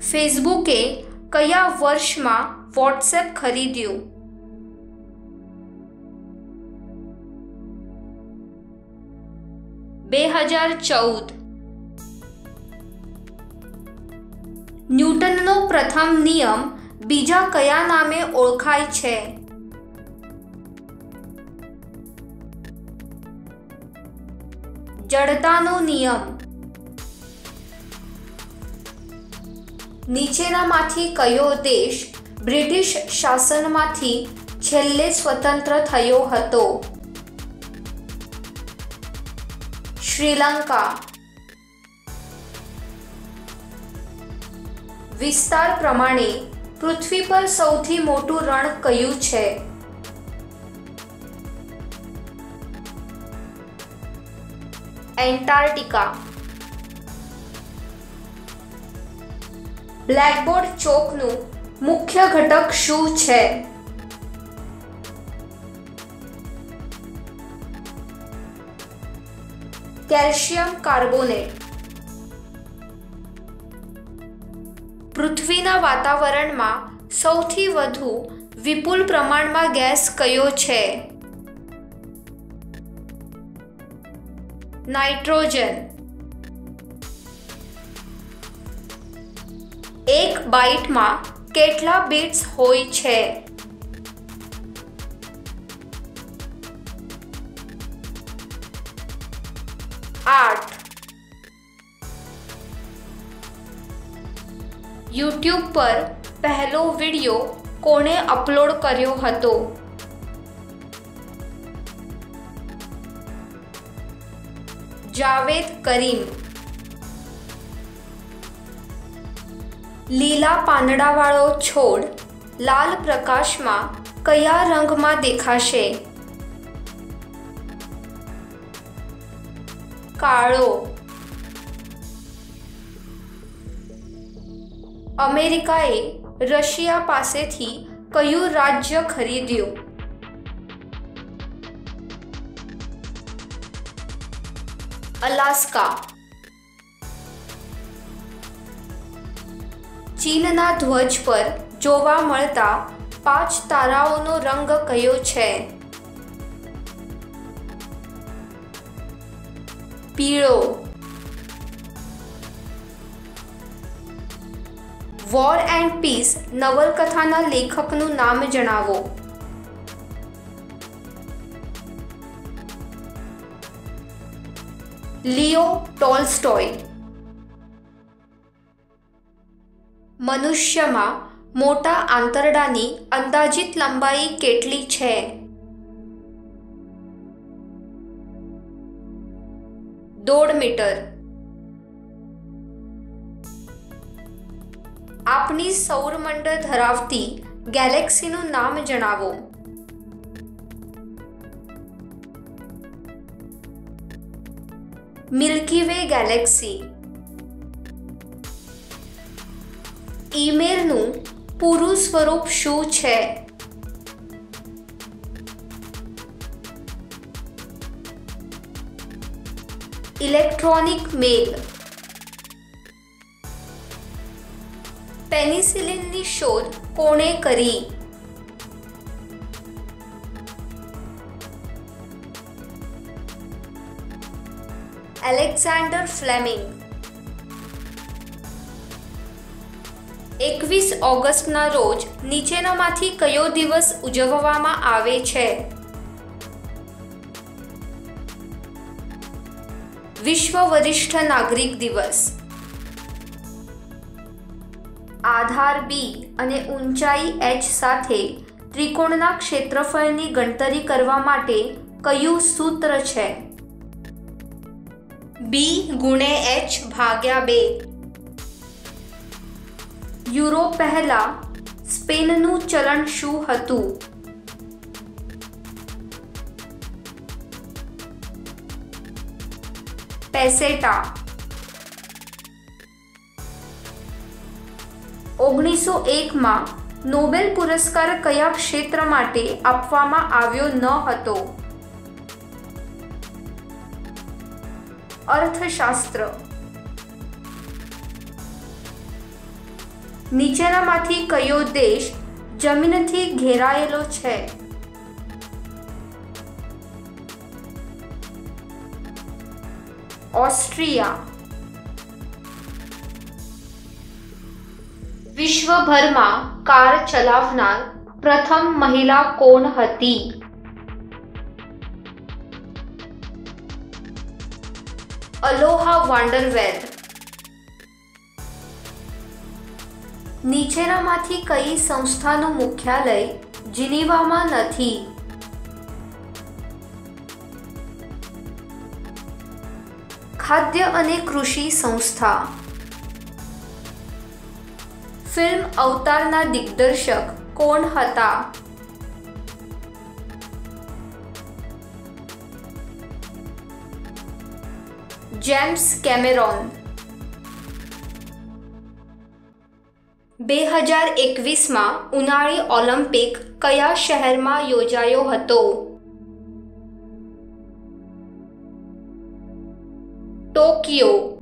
ફેસબુકે કયા વર્ષમાં વોટ્સએપ ખરીદ્યું? 2014. ન્યૂટનનો પ્રથમ નિયમ બીજા કયા નામે ઓળખાય છે? જડતાનો નિયમ. નીચેનામાંથી કયો દેશ બ્રિટિશ શાસનમાંથી છેલ્લે સ્વતંત્ર થયો હતો? શ્રીલંકા. વિસ્તાર પ્રમાણે પૃથ્વી પર સૌથી મોટું રણ કયું છે? એન્ટાર્કટિકા. બ્લેકબોર્ડ ચોકનું મુખ્ય ઘટક શું છે? Calcium carbonate. પૃથ્વીના વાતાવરણમાં સૌથી વધુ વિપુલ પ્રમાણમાં ગેસ કયો છે? નાઇટ્રોજન. એક બાઇટમાં કેટલા બિટ્સ હોય છે? 8. યુટ્યુબ પર પહેલો વિડિયો કોણે અપલોડ કર્યો હતો? જાવેદ કરીમ. લીલા પાંદડાવાળો છોડ લાલ પ્રકાશમાં કયા રંગમાં દેખાશે? કાળો. અમેરિકાએ રશિયા પાસેથી કયું રાજ્ય ખરીદ્યું? અલાસ્કા. ચીનના ધ્વજ પર જોવા મળતા 5 તારાઓનો રંગ કયો છે? પીળો. વોર એન્ડ પીસ નવલકથાના લેખકનું નામ જણાવો. Leo Tolstoy. મનુષ્યમાં મોટા આંતરડાની અંદાજિત લંબાઈ કેટલી છે? 1.5 મીટર. આપણી સૌરમંડળ ધરાવતી ગેલેક્સીનું નામ જણાવો. Milky way Galaxy. ઈમેલનું પૂરું સ્વરૂપ શું છે? ઇલેક્ટ્રોનિક મેલ. પેનિસિલિનની શોધ કોણે કરી? Alexander Fleming. 21 ઓગસ્ટના રોજ નીચેનામાંથી કયો દિવસ ઉજવવામાં આવે છે? વિશ્વ વરિષ્ઠ નાગરિક દિવસ. આધાર B અને ઊંચાઈ h સાથે ત્રિકોણના ક્ષેત્રફળની ગણતરી કરવા માટે કયું સૂત્ર છે? B×H/2. યુરો પહેલા સ્પેનનું ચલણ શું હતું? પેસેટા. 1901માં નોબેલ પુરસ્કાર કયા ક્ષેત્ર માટે આપવામાં આવ્યો ન હતો? અર્થશાસ્ત્ર. નીચેનામાંથી કયો દેશ જમીનથી ઘેરાયેલો છે? ઓસ્ટ્રિયા. વિશ્વભરમાં કાર ચલાવનાર પ્રથમ મહિલા કોણ હતી? Aloha Wanderwell. નીચેનામાંથી કઈ સંસ્થાનું મુખ્યાલય જીનીવામાં નથી? ખાદ્ય અને કૃષિ સંસ્થા. ફિલ્મ અવતારના દિગ્દર્શક કોણ હતા? જેમ્સ કેમેરોન. 2021માં ઉનાળી ઓલિમ્પિક કયા શહેરમાં યોજાયો હતો? ટોકિયો.